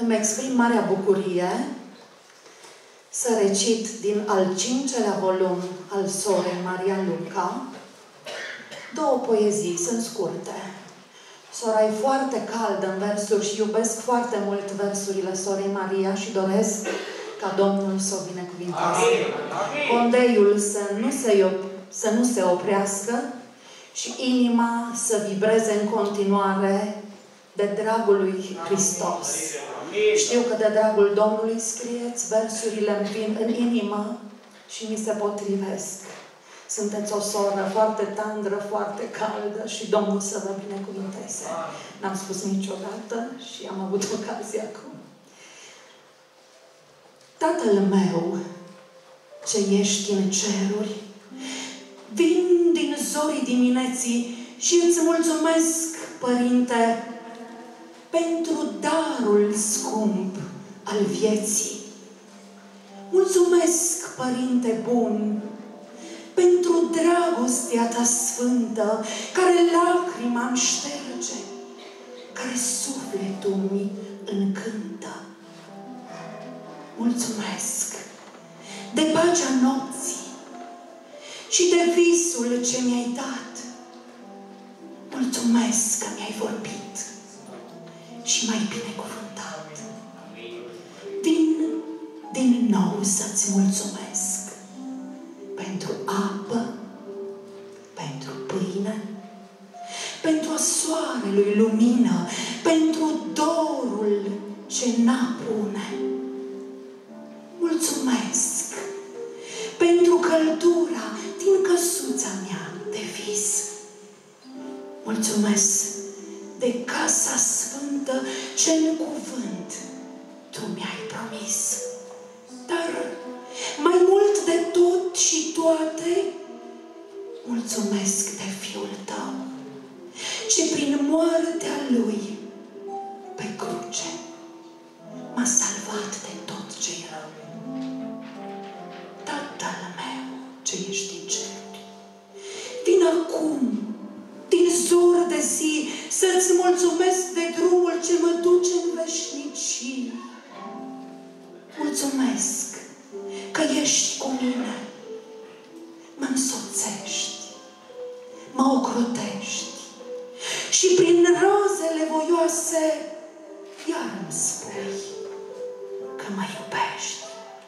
îmi exprim marea bucurie să recit din al 5-lea volum al sorei Maria Luca două poezii, sunt scurte. Sora e foarte caldă în versuri și iubesc foarte mult versurile sorei Maria și doresc ca Domnul să o binecuvinteze. Condeiul să nu se oprească și inima să vibreze în continuare de dragul lui Hristos. Știu că de dragul Domnului scrieți, versurile îmi vin în inimă și mi se potrivesc. Sunteți o soră foarte tandră, foarte caldă și Domnul să vă binecuvinteze. N-am spus niciodată și am avut ocazia acum. Tatăl meu, ce ești în ceruri, vin din zorii dimineții și îți mulțumesc, Părinte, pentru darul scump al vieții. Mulțumesc, Părinte bun, pentru dragostea ta sfântă, care lacrima îmi șterge, care sufletul mi încântă. Mulțumesc de pacea nopții și de visul ce mi-ai dat. Mulțumesc că mi-ai vorbit și m-ai binecuvântat. Vin din nou să-ți mulțumesc pentru apă, pentru pâine, pentru a soarelui lumină, pentru dorul ce n-apune. Mulțumesc pentru căldura din căsuța mea de vis. Mulțumesc de casa sfântă ce în cuvânt tu mi-ai promis. Dar mai mult de tot și toate, mulțumesc de Fiul tău, ce prin moartea lui pe cruce m-a salvat de tot ce e rău. Tatăl meu ce ești în ceruri, vin acum din zor de zi să-ți mulțumesc de drumul ce mă duce în veșnicii. Mulțumesc că ești cu mine, mă însoțești, mă ocrotești și prin rozele voioase iar îmi spui că mă iubești.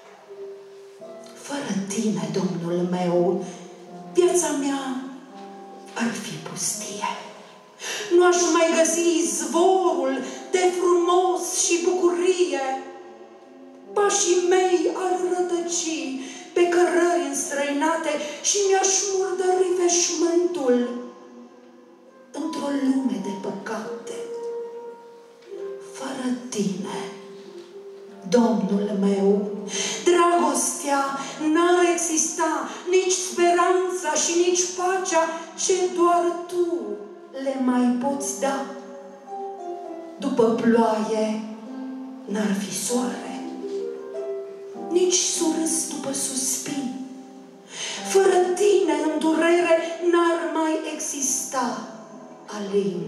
Fără tine, Domnul meu, viața mea ar fi pustie. Nu aș mai găsi izvorul de frumos și bucurie. Pașii mei ar rătăci pe cărări înstrăinate și mi-aș murdări veșmântul într-o lume de păcate. Fără tine, Domnul meu, dragostea n-ar exista, nici speranța și nici pacea ce doar tu le mai poți da. După ploaie n-ar fi soare, nici surâs după suspin. Fără tine în durere n-ar mai exista alin.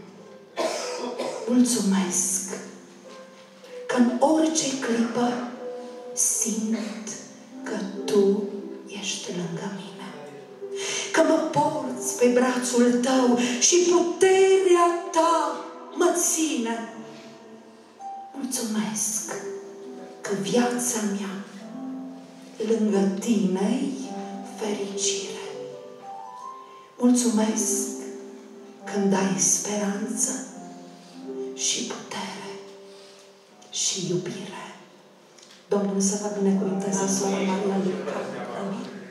Mulțumesc că în orice clipă simt că tu ești lângă mine, că mă porți pe brațul tău și puterea ta mă ține. Mulțumesc că viața mea lângă tine-i fericire. Mulțumesc când dai speranță și putere și iubire. Domnul să vă binecuvânteze, Sora Maria Luca. Amin.